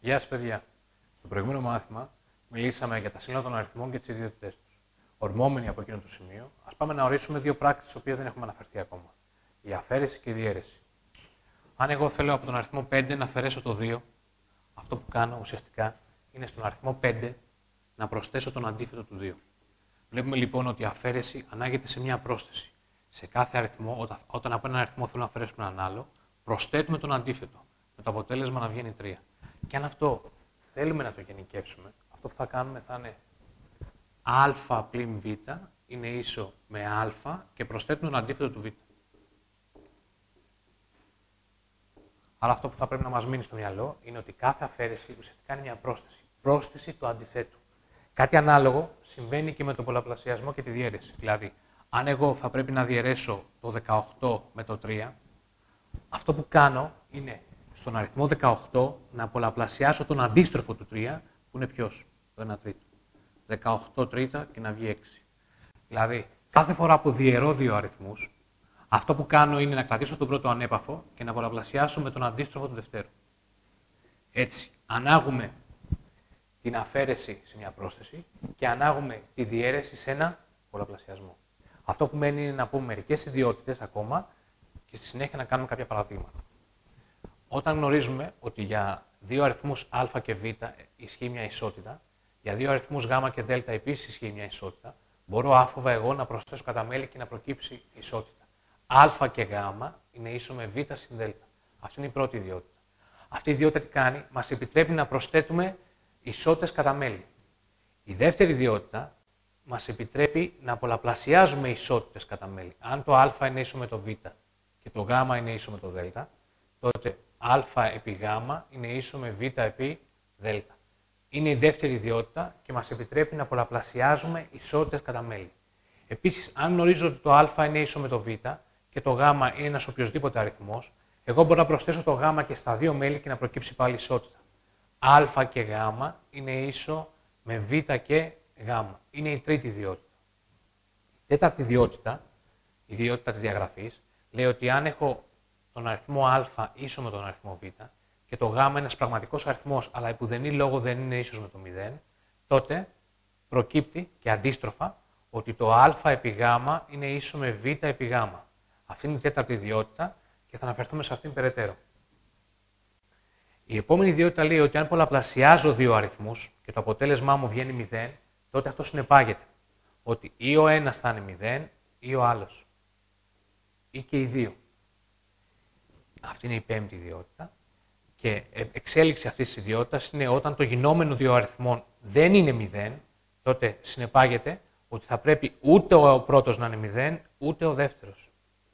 Γεια σας, παιδιά. Στο προηγούμενο μάθημα μιλήσαμε για τα σύνολα των αριθμών και τις ιδιότητές τους. Ορμόμενοι από εκείνο το σημείο, ας πάμε να ορίσουμε δύο πράξεις τις οποίες δεν έχουμε αναφερθεί ακόμα. Η αφαίρεση και η διαίρεση. Αν εγώ θέλω από τον αριθμό 5 να αφαιρέσω το 2, αυτό που κάνω ουσιαστικά είναι στον αριθμό 5 να προσθέσω τον αντίθετο του 2. Βλέπουμε λοιπόν ότι η αφαίρεση ανάγεται σε μια πρόσθεση. Σε κάθε αριθμό, όταν από έναν αριθμό θέλω να αφαιρέσουμε έναν άλλο, προσθέτουμε τον αντίθετο, με το αποτέλεσμα να βγαίνει 3. Και αν αυτό θέλουμε να το γενικεύσουμε, αυτό που θα κάνουμε θα είναι α πλην β είναι ίσο με α και προσθέτουμε τον αντίθετο του β. Άρα αυτό που θα πρέπει να μας μείνει στο μυαλό είναι ότι κάθε αφαίρεση ουσιαστικά είναι μια πρόσθεση. Πρόσθεση του αντιθέτου. Κάτι ανάλογο συμβαίνει και με τον πολλαπλασιασμό και τη διαίρεση. Δηλαδή, αν εγώ θα πρέπει να διαιρέσω το 18 με το 3, αυτό που κάνω είναι στον αριθμό 18 να πολλαπλασιάσω τον αντίστροφο του 3, που είναι ποιος, το 1 τρίτο. 18 τρίτα και να βγει 6. Δηλαδή, κάθε φορά που διαιρώ δύο αριθμούς, αυτό που κάνω είναι να κρατήσω τον πρώτο ανέπαφο και να πολλαπλασιάσω με τον αντίστροφο του δευτέρου. Έτσι, ανάγουμε την αφαίρεση σε μια πρόσθεση και ανάγουμε τη διαίρεση σε ένα πολλαπλασιασμό. Αυτό που μένει είναι να πούμε μερικές ιδιότητες ακόμα και στη συνέχεια να κάνουμε κάποια παραδείγματα. Όταν γνωρίζουμε ότι για δύο αριθμούς α και β ισχύει μια ισότητα, για δύο αριθμούς γ και δ επίσης ισχύει μια ισότητα, μπορώ άφοβα εγώ να προσθέσω κατά μέλη και να προκύψει ισότητα. Α και γ είναι ίσο με β συν δ. Αυτή είναι η πρώτη ιδιότητα. Αυτή η ιδιότητα τι κάνει, μας επιτρέπει να προσθέτουμε ισότητες κατά μέλη. Η δεύτερη ιδιότητα μας επιτρέπει να πολλαπλασιάζουμε ισότητες κατά μέλη. Αν το α είναι ίσο με το β και το γ είναι ίσο με το δ, τότε α επί γ είναι ίσο με β επί δ. Είναι η δεύτερη ιδιότητα και μας επιτρέπει να πολλαπλασιάζουμε ισότητες κατά μέλη. Επίσης, αν γνωρίζω ότι το α είναι ίσο με το β και το γ είναι ένας οποιοσδήποτε αριθμός, εγώ μπορώ να προσθέσω το γ και στα δύο μέλη και να προκύψει πάλι ισότητα. Α και γ είναι ίσο με β και γ. Είναι η τρίτη ιδιότητα. Η τέταρτη ιδιότητα, η ιδιότητα της διαγραφής, λέει ότι αν έχω τον αριθμό α ίσο με τον αριθμό β και το γ ένας πραγματικός αριθμός, αλλά επουδενή λόγο δεν είναι ίσος με το 0, τότε προκύπτει και αντίστροφα ότι το α επί γ είναι ίσο με β επί γ. Αυτή είναι η τέταρτη ιδιότητα και θα αναφερθούμε σε αυτήν περαιτέρω. Η επόμενη ιδιότητα λέει ότι αν πολλαπλασιάζω δύο αριθμούς και το αποτέλεσμά μου βγαίνει 0, τότε αυτό συνεπάγεται ότι ή ο ένας θα είναι 0 ή ο άλλος. Ή και οι δύο. Αυτή είναι η πέμπτη ιδιότητα. Και εξέλιξη αυτής της ιδιότητας είναι όταν το γινόμενο δύο αριθμών δεν είναι 0, τότε συνεπάγεται ότι θα πρέπει ούτε ο πρώτος να είναι 0, ούτε ο δεύτερος.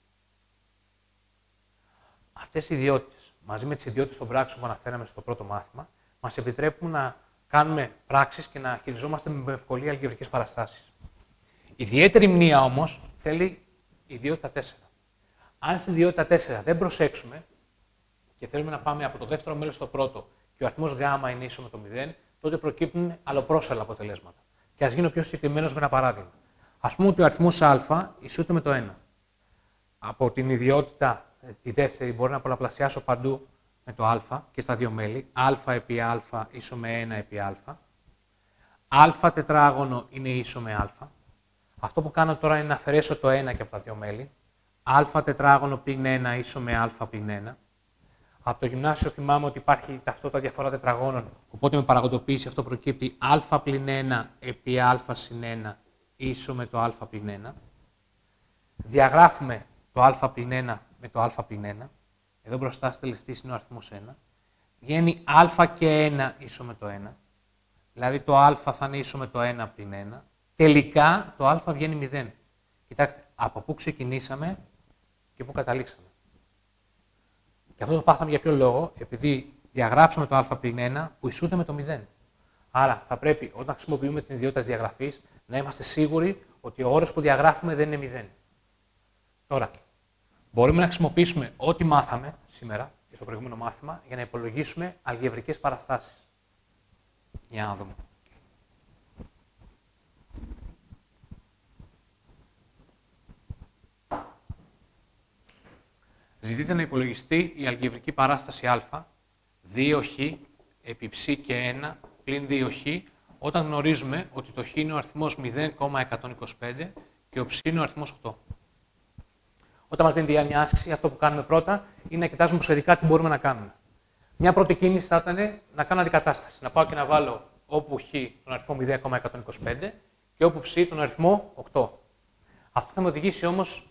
Αυτές οι ιδιότητες, μαζί με τις ιδιότητες των πράξεων που αναφέραμε στο πρώτο μάθημα, μας επιτρέπουν να κάνουμε πράξεις και να χειριζόμαστε με ευκολία αλγεβρικές παραστάσεις. Ιδιαίτερη μνήα όμως θέλει η ιδιότητα 4. Αν στην ιδιότητα 4 δεν προσέξουμε και θέλουμε να πάμε από το δεύτερο μέλος στο πρώτο και ο αριθμός γ είναι ίσο με το 0, τότε προκύπτουν αλλοπρόσαλλα αποτελέσματα. Και ας γίνω πιο συγκεκριμένος με ένα παράδειγμα. Ας πούμε ότι ο αριθμός α ισούται με το 1. Από την ιδιότητα τη δεύτερη μπορεί να πολλαπλασιάσω παντού με το α και στα δύο μέλη. Α επί α ίσο με 1 επί α. Α τετράγωνο είναι ίσο με α. Αυτό που κάνω τώρα είναι να αφαιρέσω το 1 και από τα δύο μέλη. Α τετράγωνο πλην 1 ίσο με α πλην 1. Από το γυμνάσιο θυμάμαι ότι υπάρχει ταυτότητα διαφορά τετραγώνων, οπότε με παραγοντοποίηση αυτό προκύπτει α πλην 1 επί α συν 1 ίσο με το α πλην 1. Διαγράφουμε το α πλην 1 με το α πλην 1. Εδώ μπροστά στη τελεστής είναι ο αριθμός 1. Βγαίνει α και 1 ίσο με το 1. Δηλαδή το α θα είναι ίσο με το 1 πλην 1. Τελικά το α βγαίνει 0. Κοιτάξτε, από πού ξεκινήσαμε και πού καταλήξαμε. Και αυτό το πάθαμε για ποιο λόγο, επειδή διαγράψαμε το α πλην 1 που ισούται με το 0. Άρα θα πρέπει όταν χρησιμοποιούμε την ιδιότητα της διαγραφής να είμαστε σίγουροι ότι ο όρος που διαγράφουμε δεν είναι 0. Τώρα, μπορούμε να χρησιμοποιήσουμε ό,τι μάθαμε σήμερα και στο προηγούμενο μάθημα για να υπολογίσουμε αλγεβρικές παραστάσεις. Για να δούμε. Ζητείτε να υπολογιστεί η αλγεβρική παράσταση α, 2χ επί ψ και 1 πλην 2χ, όταν γνωρίζουμε ότι το χ είναι ο αριθμός 0,125 και ο ψ είναι ο αριθμός 8. Όταν μας δίνει μια άσκηση, αυτό που κάνουμε πρώτα είναι να κοιτάζουμε προσεκτικά τι μπορούμε να κάνουμε. Μια πρώτη κίνηση θα ήταν να κάνω αντικατάσταση. Να πάω και να βάλω όπου χ τον αριθμό 0,125 και όπου ψ τον αριθμό 8. Αυτό θα με οδηγήσει όμως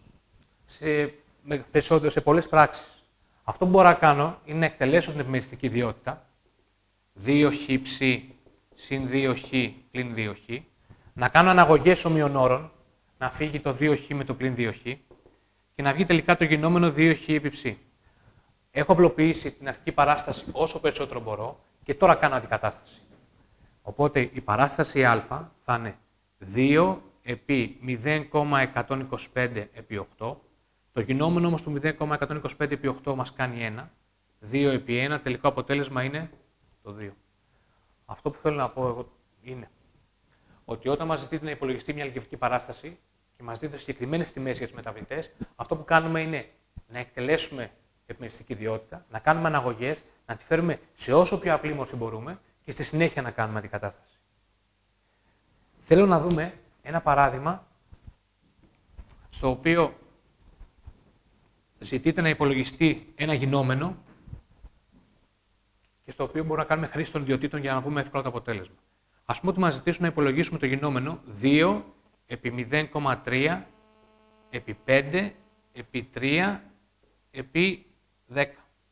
σε πολλές πράξεις. Αυτό που μπορώ να κάνω είναι να εκτελέσω την επιμεριστική ιδιότητα 2χ ψ συν 2χ πλην 2χ, να κάνω αναγωγές ομοιονόρων, να φύγει το 2χ με το πλην 2χ και να βγει τελικά το γινόμενο 2χ επί ψ. Έχω απλοποιήσει την αρχική παράσταση όσο περισσότερο μπορώ και τώρα κάνω αντικατάσταση. Οπότε η παράσταση α θα είναι 2 επί 0,125 επί 8. Το γινόμενο όμως του 0,125 επί 8 μας κάνει 1. 2 επί 1, τελικό αποτέλεσμα είναι το 2. Αυτό που θέλω να πω εγώ είναι ότι όταν μας ζητείτε να υπολογιστεί μια αλγεβρική παράσταση και μας δείτε συγκεκριμένες τιμές για τις μεταβλητές, αυτό που κάνουμε είναι να εκτελέσουμε επιμεριστική ιδιότητα, να κάνουμε αναγωγές, να τη φέρουμε σε όσο πιο απλή μορφή μπορούμε και στη συνέχεια να κάνουμε αντικατάσταση. Θέλω να δούμε ένα παράδειγμα στο οποίο ζητείτε να υπολογιστεί ένα γινόμενο και στο οποίο μπορούμε να κάνουμε χρήση των ιδιωτήτων για να δούμε εύκολα το αποτέλεσμα. Ας πούμε ότι μας ζητήσουν να υπολογίσουμε το γινόμενο 2 επί 0,3 επί 5 επί 3 επί 10.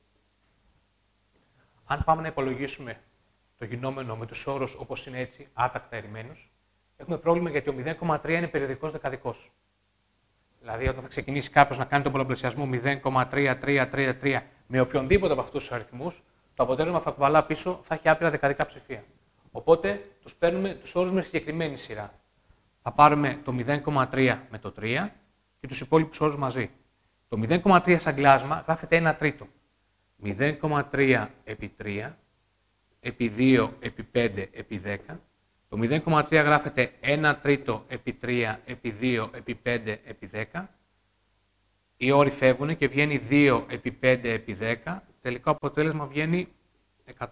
Αν πάμε να υπολογίσουμε το γινόμενο με τους όρους όπως είναι έτσι, άτακτα ερημένους, έχουμε πρόβλημα γιατί ο 0,3 είναι περιοδικός δεκαδικός. Δηλαδή, όταν θα ξεκινήσει κάποιος να κάνει τον πολλαπλασιασμό 0,3333 με οποιονδήποτε από αυτούς τους αριθμούς, το αποτέλεσμα θα κουβαλά πίσω, θα έχει άπειρα δεκαδικά ψηφία. Οπότε, τους παίρνουμε τους όρους με συγκεκριμένη σειρά. Θα πάρουμε το 0,3 με το 3 και τους υπόλοιπους όρους μαζί. Το 0,3 σαν κλάσμα γράφεται 1 τρίτο. 0,3 επί 3, επί 2 επί 5 επί 10. Το 0,3 γράφεται 1 τρίτο επί 3 επί 2 επί 5 επί 10. Οι όροι φεύγουν και βγαίνει 2 επί 5 επί 10. Τελικό αποτέλεσμα βγαίνει 100.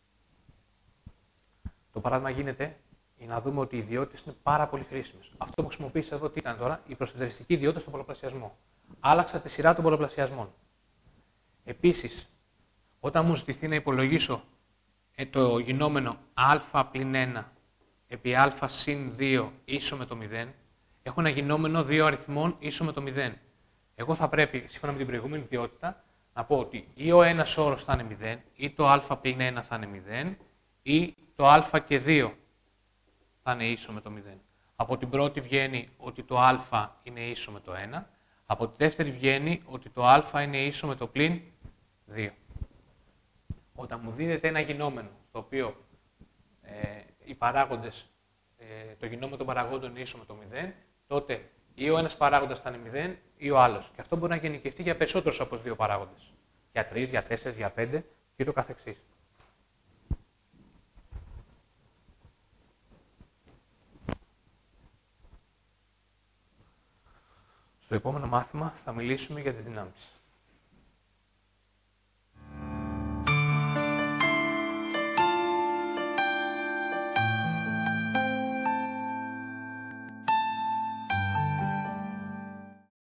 Το παράδειγμα γίνεται για να δούμε ότι οι ιδιότητες είναι πάρα πολύ χρήσιμες. Αυτό που χρησιμοποίησα εδώ τι ήταν τώρα, η προσθετεριστική ιδιότητα στον πολλαπλασιασμό. Άλλαξα τη σειρά των πολλαπλασιασμών. Επίσης, όταν μου ζητηθεί να υπολογίσω το γινόμενο α πλην 1 επί α συν 2 ίσο με το 0, έχω ένα γινόμενο δύο αριθμών ίσο με το 0. Εγώ θα πρέπει, σύμφωνα με την προηγούμενη ιδιότητα, να πω ότι ή ο ένας όρος θα είναι 0, ή το α πλην 1 θα είναι 0, ή το α και 2 θα είναι ίσο με το 0. Από την πρώτη βγαίνει ότι το α είναι ίσο με το 1, από τη δεύτερη βγαίνει ότι το α είναι ίσο με το πλην 2. Όταν μου δίνεται ένα γινόμενο, στο οποίο οι παράγοντες, το γινόμενο των παραγόντων είναι ίσο με το 0, τότε ή ο ένας παράγοντας θα είναι 0 ή ο άλλος. Και αυτό μπορεί να γενικευτεί για περισσότερους από τους δύο παράγοντες. Για 3, για 4, για 5 και το καθεξής. Στο επόμενο μάθημα θα μιλήσουμε για τις δυνάμεις.